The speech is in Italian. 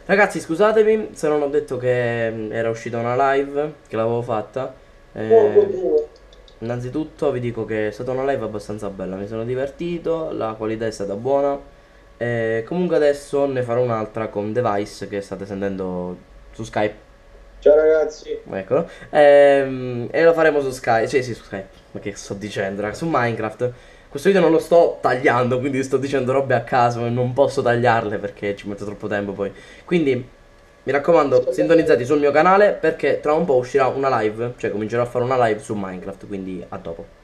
Ragazzi, scusatemi se non ho detto che era uscita una live, che l'avevo fatta. Poco Eh, due. Innanzitutto vi dico che è stata una live abbastanza bella, mi sono divertito, la qualità è stata buona. Comunque adesso ne farò un'altra con Device che state sentendo su Skype. Ciao ragazzi. Eccolo. E lo faremo su Skype. Sì, sì, su Skype. Ma che sto dicendo, raga? Su Minecraft. Questo video non lo sto tagliando, quindi sto dicendo robe a caso e non posso tagliarle perché ci metto troppo tempo poi. Quindi mi raccomando, sintonizzati sul mio canale perché tra un po' uscirà una live, cioè comincerò a fare una live su Minecraft, quindi a dopo.